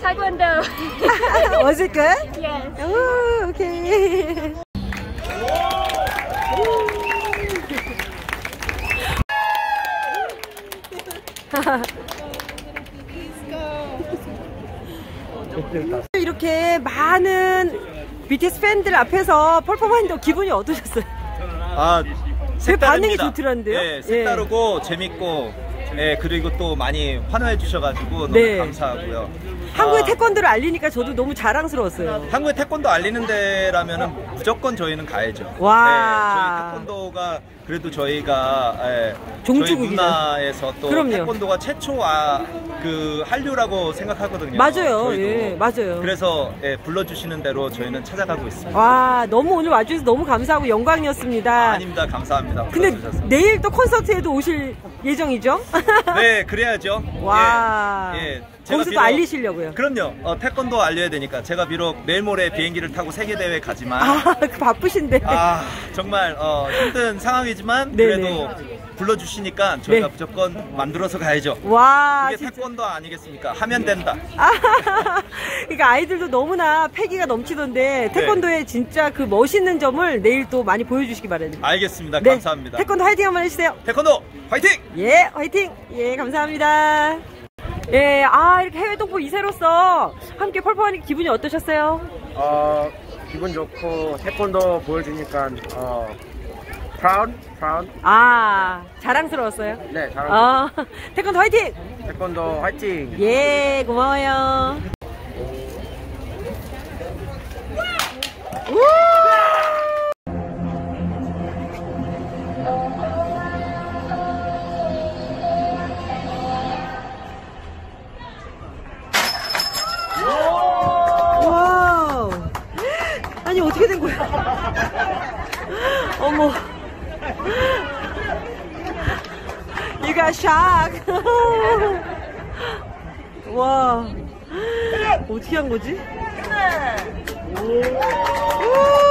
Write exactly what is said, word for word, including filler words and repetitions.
Taekwondo. Was it good? Yes. Oh, okay. 이렇게 많은 비티에스 팬들 앞에서 퍼포먼스 기분이 어떠셨어요? 아, 제 반응이 좋더란데요. 예, 색다르고 예. 재밌고, 예, 그리고 또 많이 환호해 주셔가지고 너무 네. 감사하고요. 한국의 아, 태권도를 알리니까 저도 너무 자랑스러웠어요. 한국의 태권도 알리는 데라면은 무조건 저희는 가야죠. 와. 예, 저희 태권도가 그래도 저희가 예, 종주국이죠. 저희 문화에서 또 그럼요. 태권도가 최초 아, 그 한류라고 생각하거든요. 맞아요. 저희도. 예, 맞아요. 그래서 예, 불러주시는 대로 저희는 찾아가고 있습니다. 와, 너무 오늘 와주셔서 너무 감사하고 영광이었습니다. 아, 아닙니다. 감사합니다. 근데 불러주셔서. 내일 또 콘서트에도 오실 예정이죠? 네, 그래야죠. 와. 예, 예. 제가 거기서도 비록, 알리시려고요. 그럼요. 어, 태권도 알려야 되니까 제가 비록 내일 모레 비행기를 타고 세계대회 가지만 아, 그 바쁘신데. 아, 정말 어, 힘든 상황이지만 네네. 그래도 불러주시니까 저희가 네. 무조건 만들어서 가야죠. 와, 이게 진짜. 태권도 아니겠습니까? 하면 된다. 아, 그러니까 아이들도 너무나 패기가 넘치던데 태권도의 네. 진짜 그 멋있는 점을 내일 또 많이 보여주시기 바랍니다. 알겠습니다. 네, 감사합니다. 태권도 화이팅 한번 해주세요. 태권도 화이팅! 예, 화이팅! 예, 감사합니다. 예, 아, 이렇게 해외 동포 이 세로서 함께 펄펄하니까 기분이 어떠셨어요? 어, 기분 좋고 태권도 보여주니까 어, proud, proud. 아, 자랑스러웠어요? 네, 잘하고 어, 태권도 화이팅! 태권도 화이팅! 예, 고마워요. 와우. 아니, 어떻게 된 거야? 어머. You got shock. 와. 어떻게 한 거지? 오.